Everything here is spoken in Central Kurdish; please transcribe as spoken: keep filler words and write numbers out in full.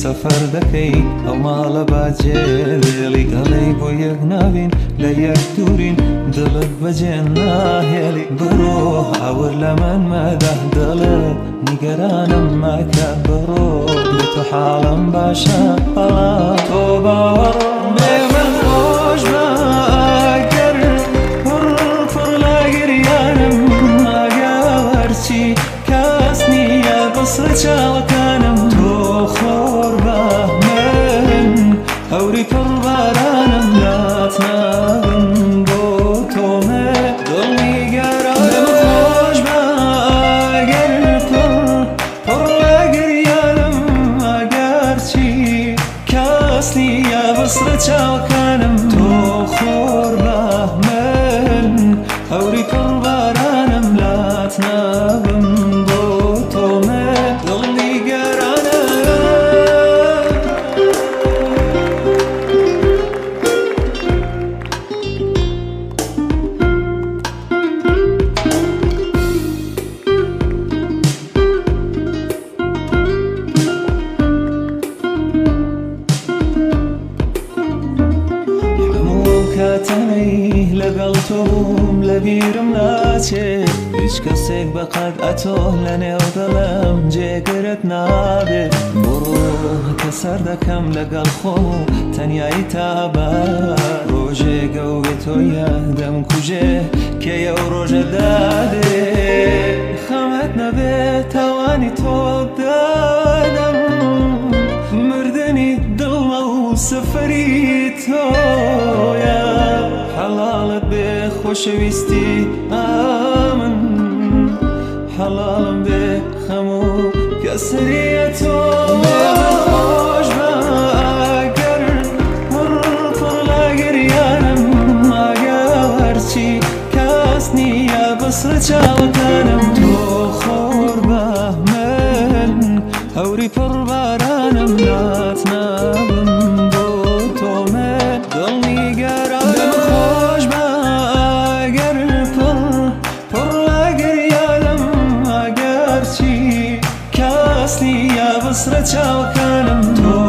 سەفەر دەکەی ئەو ماڵە باجێ لێڵی گەڵەی بۆ یەک ناوین لە یەک دوورین دڵت بەجێ ناهێڵی بڕۆ هاور لە من مەدە دڵت نیگەرانم مەکە بڕۆ بێ تۆ حاڵم باشە بەڵام تۆ باوەڕ بێ من خۆش بە ئەگەر پڕ پڕ لە گریانم ئەگەرچی کەس نییە بەسڕ چاوەکانم تۆ خۆر بە من هەوری پڕبارانم لات ناوم بۆ تۆمە دڵنی گەرانم خۆش بە ئەگەر پڕ پڕ لە گریانم ئەگەرچی کەس نییە بەسڕ چاوەکانم تۆ خۆر بە من هەوری پڕبارانم لات ناوم بۆ تۆمە دڵنی گەرانە کاتەی لەگەڵ تۆم لە بیرم ناچێت هیچ کەسێک بەقەد ئەتۆ لە نێو دڵم جێگرت نابێت بڕۆ کە سەر دەکەم لەگەڵ خۆ تەنیایی تابەر ڕۆژێگە و بێ تۆ یادەم کوژێ کە ئەو ڕۆژە دادێت خەمت نەبێت تاوانی تۆ دادەم مردنی دڵمە و سەفەری تۆیە حەڵاڵت بێ خۆشەویستی ئامن حەڵاڵم بێ خەم و کەسریە تۆ خۆش بە ئەگەر پڕ پڕ لە گریانم ئەگەرچی کەس نییە بەسڕ چاوەکانم تۆ خۆر بە من هەوری پڕبارانم لات ناوم بۆ تۆمە دڵنی گەرانم خۆش بە ئەگەر پڕ پڕ لە گریانم ئەگەرچی کەس نییە بەسڕ چاوەکانم تۆ